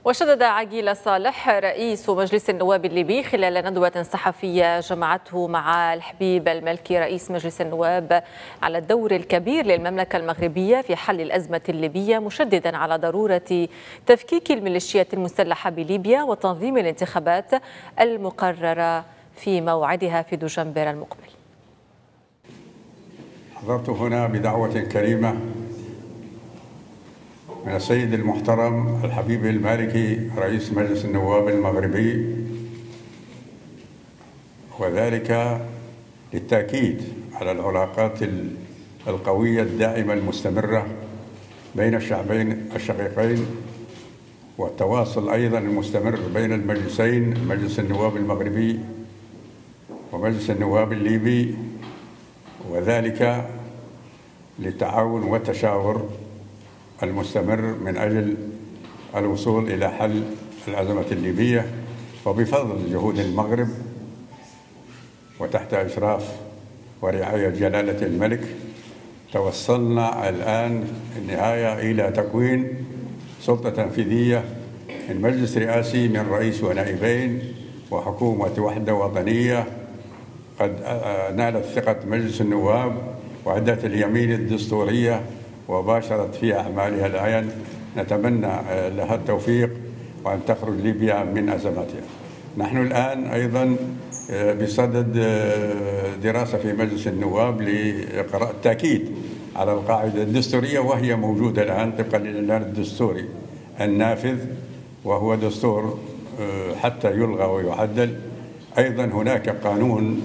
وشدد عقيل صالح رئيس مجلس النواب الليبي خلال ندوة صحفية جمعته مع الحبيب المالكي رئيس مجلس النواب على الدور الكبير للمملكة المغربية في حل الأزمة الليبية، مشددا على ضرورة تفكيك الميليشيات المسلحة بليبيا وتنظيم الانتخابات المقررة في موعدها في دجنبر المقبل. حضرت هنا بدعوة كريمة من السيد المحترم الحبيب المالكي رئيس مجلس النواب المغربي، وذلك للتأكيد على العلاقات القوية الدائمة المستمرة بين الشعبين الشقيقين، والتواصل أيضا المستمر بين المجلسين، مجلس النواب المغربي ومجلس النواب الليبي، وذلك للتعاون والتشاور المستمر من أجل الوصول إلى حل الأزمة الليبية. وبفضل جهود المغرب وتحت إشراف ورعاية جلالة الملك توصلنا الآن في النهاية إلى تكوين سلطة تنفيذية من مجلس رئاسي من رئيس ونائبين وحكومة وحدة وطنية قد نالت ثقة مجلس النواب وأدت اليمين الدستورية وباشرت في أعمالها الآن. نتمنى لها التوفيق وأن تخرج ليبيا من أزماتها. نحن الآن أيضا بصدد دراسة في مجلس النواب لإقراء التأكيد على القاعدة الدستورية، وهي موجودة الآن طبقا للإعلان الدستوري النافذ، وهو دستور حتى يلغى ويعدل. أيضا هناك قانون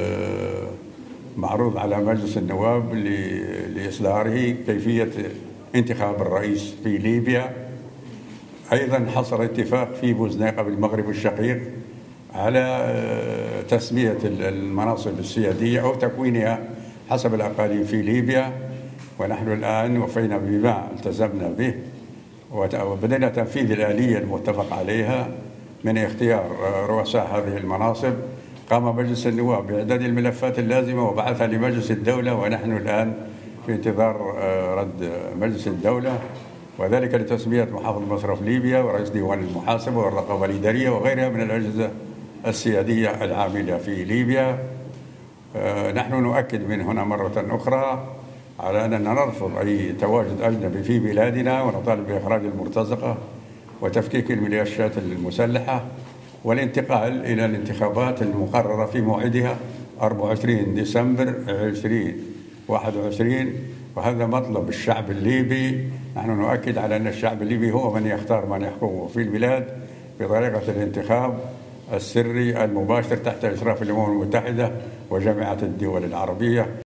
معروض على مجلس النواب لإصداره كيفية انتخاب الرئيس في ليبيا. أيضا حصل اتفاق في بوزناقة بالمغرب الشقيق على تسمية المناصب السيادية أو تكوينها حسب الأقاليم في ليبيا، ونحن الآن وفينا بما التزمنا به وبدأنا تنفيذ الآلية المتفق عليها من اختيار رؤساء هذه المناصب. قام مجلس النواب بإعداد الملفات اللازمة وبعثها لمجلس الدولة، ونحن الآن في انتظار رد مجلس الدولة، وذلك لتسمية محافظ مصرف ليبيا ورئيس ديوان المحاسبة والرقابة الإدارية وغيرها من الأجهزة السيادية العاملة في ليبيا. نحن نؤكد من هنا مرة أخرى على أننا نرفض أي تواجد أجنبي في بلادنا، ونطالب بإخراج المرتزقة وتفكيك الميليشيات المسلحة والانتقال إلى الانتخابات المقررة في موعدها 24 ديسمبر 2021، وهذا مطلب الشعب الليبي. نحن نؤكد على أن الشعب الليبي هو من يختار من يحكمه في البلاد بطريقة الانتخاب السري المباشر تحت إشراف الأمم المتحدة وجامعة الدول العربية.